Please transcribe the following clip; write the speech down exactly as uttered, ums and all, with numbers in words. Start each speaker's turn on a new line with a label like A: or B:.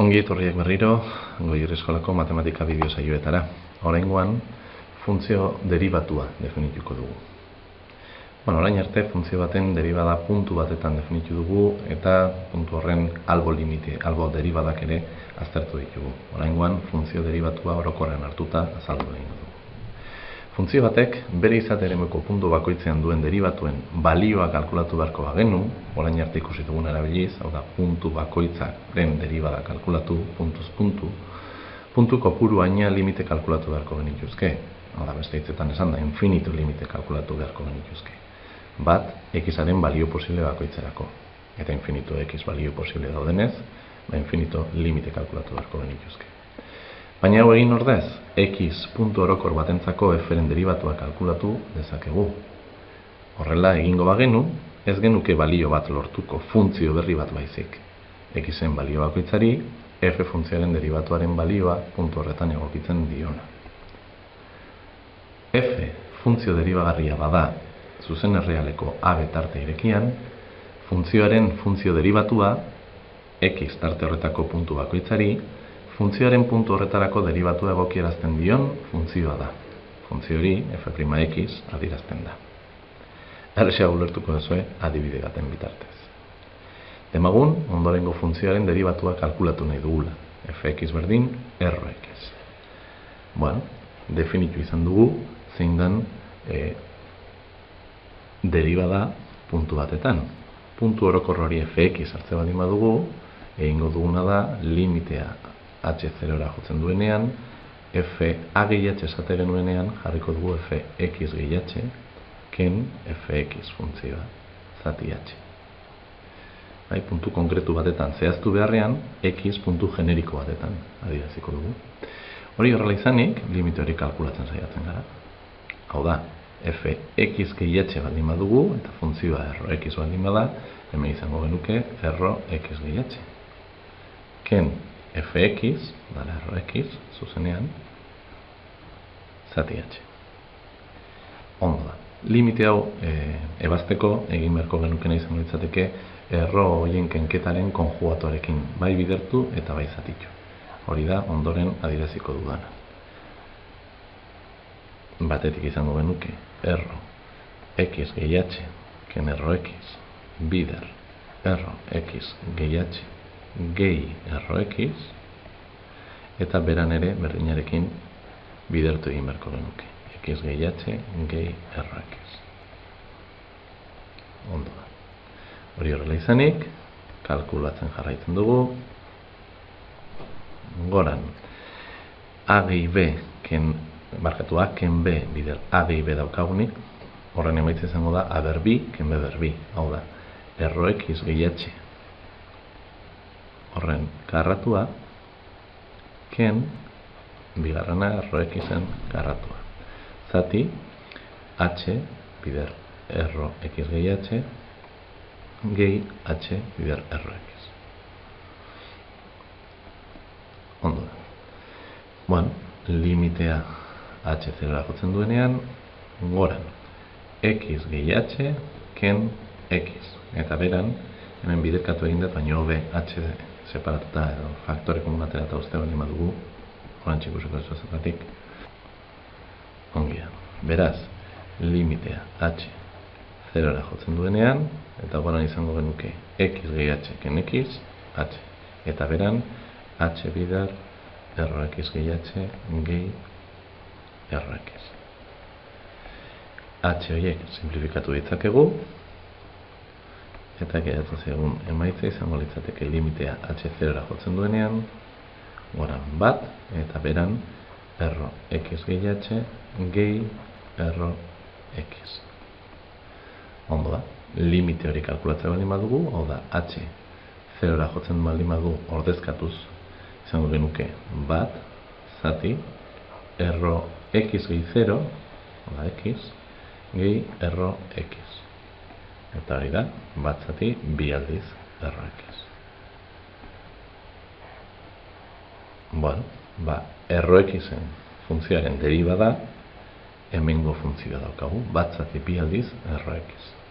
A: Ongi etorriak berriro, Goierri Eskolako matematika bideo saioetara. Oraingoan, funtzio deribatua definituko dugu. Bueno, orain arte, funtzio baten deribada puntu batetan definitu dugu, eta puntu horren albo limite, albo deribadak ere aztertu ditugu. Oraingoan, funtzio deribatua orokorren hartuta azaldu egingo dugu. Funtzio batek bere izateremuko puntu bakoitzean duen deribatuen balioa kalkulatu beharko bagenu, orain arte ikusi dugun erabiliz, hau da, puntu bakoitzaren deribada kalkulatu, puntuz puntu, puntu kopuruaina limite kalkulatu beharko genituzke. Hau da, beste hitzetan esan da, infinitu limite kalkulatu beharko genituzke. Bat, xaren balio posible bakoitzerako. Eta infinitu x balio posible daudenez, ba infinitu limite kalkulatu beharko genituzke. Baina hau egin ordez, x puntu orokor batentzako f-ren deribatua kalkulatu dezakegu. Horrela egingo bagenu, ez genuke balio bat lortuko funtzio berri bat baizik. X-en balio bakoitzari, f funtzioaren deribatuaren balioa puntu horretan egokitzen diona. F funtzio deribagarria bada zuzen errealeko a tarte irekian, funtzioaren funtzio deribatua, x tarte horretako puntu bakoitzari, funtzioaren puntu horretarako deribatu egokierazten dion funtzioa da. Funtzio hori f'(x) adierazten da. Erresa ulertuko duzue adibide baten bitartez. Demagun, ondorengo funtzioaren deribatua kalkulatu nahi dugula. Fx berdin, rx. Bueno, definitu izan dugu zein den e, deribada puntu batetan. Puntu orokor hori fx hartze baldin badugu, egingo duguna da limitea h zerora jotzen duenean, f a gehi h esate genuenean jarriko dugu fx gehi h ken fx funtzioa, zati h. Bai, puntu konkretu batetan zehaztu beharrean, x puntu generiko batetan adieraziko dugu. Hori horrela izanik, limite hori kalkulatzen saiatzen gara. Hau da, fx gehi h baldin badugu, eta funtzioa rx baldin bada, hemen izango genuke rx gehi h. Ken fx, dara rx, zuzenean, zati h. Ondo da. Limite hau e, ebazteko egin beharko genukena izango litzateke erro horien kenketaren konjugatuarekin bai bidertu eta bai zatitu. Hori da ondoren adieraziko dudana. Batetik izango genuke erro x gehi h ken erro x bider erro x gehi h gehi rx, eta beran ere berdinarekin bidertu egin beharko genuke. X gehi h gehi rx. Ondo da. Hori horrela izanik, kalkulatzen jarraitzen dugu. Goran, a gehi b, ken, barkatu a ken b bider a gehi b daukagunik, horren emaitza izango da a ber bi ken b ber bi. Hau da, rx gehi h horren karratua, ken bigarrena rxen karratua. Zati, h bider rx gehi h gehi h bider rx. Ondo da. Bueno, limitea h zerora jotzen duenean, goran, x gehi h ken x. Eta beran, hemen biderkatu egin dut, baina hobe h separatuta edo faktore komun aterata uste baldin badugu, orantxe ikusiko ez zergatik. Ongia. Beraz, limitea h zerora jotzen duenean, eta goran izango genuke x gehi h ken x, h. Eta beran, h bider rx gehi h gehi rx. H horiek simplifikatu ditzakegu, eta geratu zegoen emaitza izango litzateke limitea h zerora jotzen duenean, goran bat, eta beran erro x gehi h gehi erro x. Ondo da, limite hori kalkulatzea baldin badugu, hau da, h zerora jotzen baldin badugu ordezkatuz, izango genuke bat, zati, erro x gehi zero, hau da, x, gehi erro x. Eta hori da, bat zati, bi aldiz rx. Bueno, ba, rxen funtzioaren deribada hemengo funtzioa daukagu, bat zati bi aldiz rx.